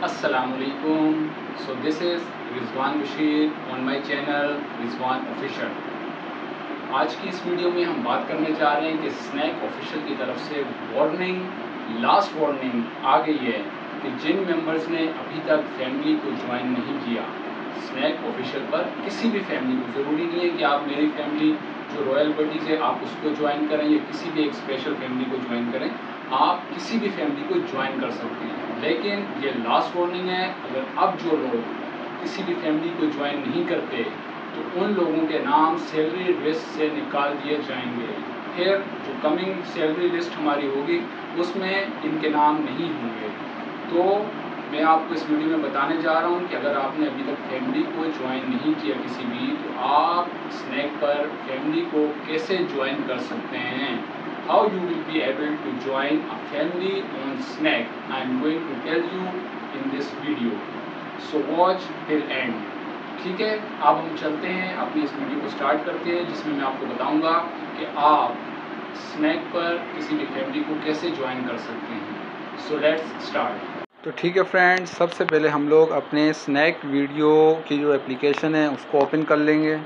Assalamualaikum. So this is Rizwan Bashir on my channel Rizwan official. आज की इस वीडियो में हम बात करने जा रहे हैं कि स्नैक ऑफिशियल की तरफ से लास्ट वार्निंग आ गई है कि जिन मेंबर्स ने अभी तक फैमिली को ज्वाइन नहीं किया स्नैक ऑफिशियल पर, किसी भी फैमिली को, ज़रूरी नहीं है कि आप मेरी फैमिली जो रॉयल बडीज़ है आप उसको ज्वाइन करें या किसी भी एक स्पेशल फैमिली को ज्वाइन करें, आप किसी भी फैमिली को ज्वाइन कर सकते हैं। लेकिन ये लास्ट वार्निंग है, अगर अब जो लोग किसी भी फैमिली को ज्वाइन नहीं करते तो उन लोगों के नाम सैलरी लिस्ट से निकाल दिए जाएंगे। फिर जो कमिंग सैलरी लिस्ट हमारी होगी उसमें इनके नाम नहीं होंगे। तो मैं आपको इस वीडियो में बताने जा रहा हूं कि अगर आपने अभी तक फैमिली को ज्वाइन नहीं किया किसी भी, तो आप स्नैक पर फैमिली को कैसे ज्वाइन कर सकते हैं। How you will be able to join a family on Snack, I am going to tell you in this video. So watch till end. ठीक है, अब हम चलते हैं अपनी इस वीडियो को स्टार्ट करते हैं, जिसमें मैं आपको बताऊंगा कि आप स्नैक पर किसी भी फैमिली को कैसे ज्वाइन कर सकते हैं। So let's start. तो ठीक है फ्रेंड्स, सबसे पहले हम लोग अपने स्नैक वीडियो की जो एप्लीकेशन है उसको ओपन कर लेंगे।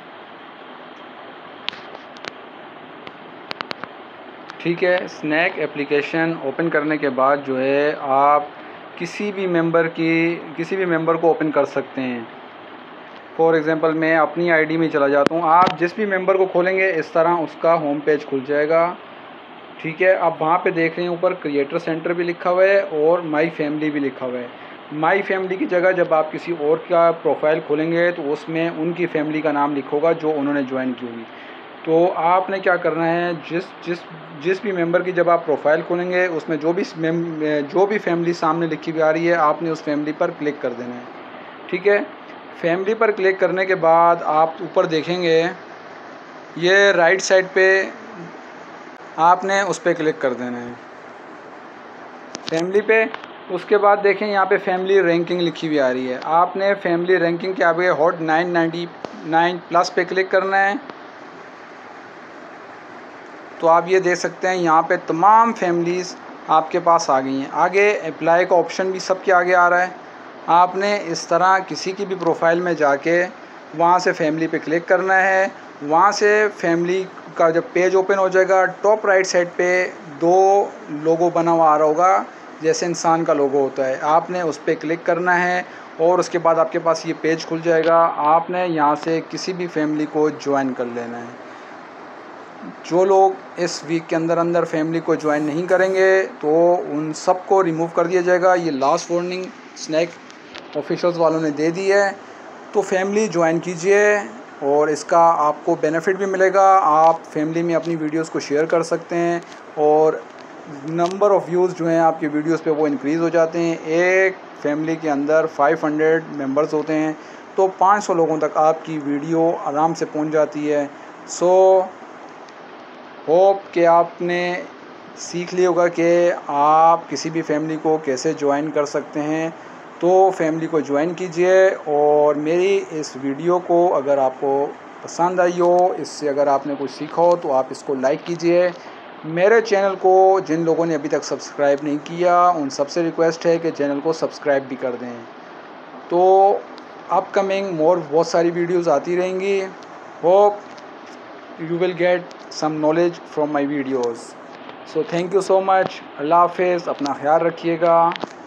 ठीक है, स्नैक एप्लीकेशन ओपन करने के बाद जो है आप किसी भी मेंबर को ओपन कर सकते हैं। फॉर एग्ज़ाम्पल मैं अपनी आईडी में चला जाता हूँ। आप जिस भी मेंबर को खोलेंगे इस तरह उसका होम पेज खुल जाएगा। ठीक है, आप वहाँ पे देख रहे हैं ऊपर क्रिएटर सेंटर भी लिखा हुआ है और माई फैमिली भी लिखा हुआ है। माई फैमिली की जगह जब आप किसी और का प्रोफाइल खोलेंगे तो उसमें उनकी फैमिली का नाम लिखोगा जो उन्होंने ज्वाइन की होगी। तो आपने क्या करना है, जिस भी मेंबर की जब आप प्रोफाइल खोलेंगे उसमें जो भी फैमिली सामने लिखी हुई आ रही है आपने उस फैमिली पर क्लिक कर देना है। ठीक है, फैमिली पर क्लिक करने के बाद आप ऊपर देखेंगे ये राइट साइड पे आपने उस पर क्लिक कर देना है फैमिली पे। उसके बाद देखें यहाँ पे फैमिली रैंकिंग लिखी हुई आ रही है। आपने फैमिली रैंकिंग के आगे हॉट 999 प्लस पे क्लिक करना है। तो आप ये देख सकते हैं यहाँ पे तमाम फैमिलीज़ आपके पास आ गई हैं। आगे अप्लाई का ऑप्शन भी सबके आगे आ रहा है। आपने इस तरह किसी की भी प्रोफाइल में जाके वहाँ से फैमिली पे क्लिक करना है। वहाँ से फैमिली का जब पेज ओपन हो जाएगा, टॉप राइट साइड पे दो लोगो बना हुआ आ रहा होगा, जैसे इंसान का लोगो होता है। आपने उस पर क्लिक करना है और उसके बाद आपके पास ये पेज खुल जाएगा। आपने यहाँ से किसी भी फैमिली को ज्वाइन कर लेना है। जो लोग इस वीक के अंदर फैमिली को ज्वाइन नहीं करेंगे तो उन सब को रिमूव कर दिया जाएगा। ये लास्ट वार्निंग स्नैक ऑफिशियल्स वालों ने दे दी है। तो फैमिली ज्वाइन कीजिए और इसका आपको बेनिफिट भी मिलेगा। आप फैमिली में अपनी वीडियोस को शेयर कर सकते हैं और नंबर ऑफ़ व्यूज़ जो हैं आपके वीडियोस पे वो इंक्रीज़ हो जाते हैं। एक फैमिली के अंदर 500 मेंबर्स होते हैं तो 500 लोगों तक आपकी वीडियो आराम से पहुंच जाती है। सो होप कि आपने सीख लिया होगा कि आप किसी भी फैमिली को कैसे ज्वाइन कर सकते हैं। तो फैमिली को ज्वाइन कीजिए और मेरी इस वीडियो को अगर आपको पसंद आई हो, इससे अगर आपने कुछ सीखा हो तो आप इसको लाइक कीजिए। मेरे चैनल को जिन लोगों ने अभी तक सब्सक्राइब नहीं किया उन सबसे रिक्वेस्ट है कि चैनल को सब्सक्राइब भी कर दें। तो अपकमिंग बहुत सारी वीडियोस आती रहेंगी। Hope you will get some knowledge from my videos. So thank you so much. अल्लाह हाफ़िज़, अपना ख्याल रखिएगा।